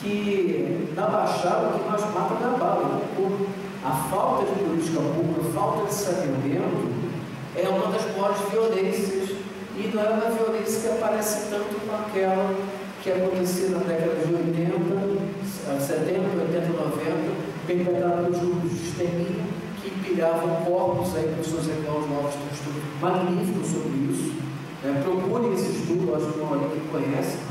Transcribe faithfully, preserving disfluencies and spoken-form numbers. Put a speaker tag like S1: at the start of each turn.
S1: que na Baixada o que nós mata na bala, a falta de política pública, a falta de saneamento é uma das maiores violências, e não é uma violência que aparece tanto com aquela que acontecia na década de oitenta, setenta, oitenta, noventa, perpetrada pelos grupos de extermínio que empilhavam corpos aí para os seus irmãos novos. Tem um estudo magnífico sobre isso. É, procurem esse estudo, acho que não alguém que conhece.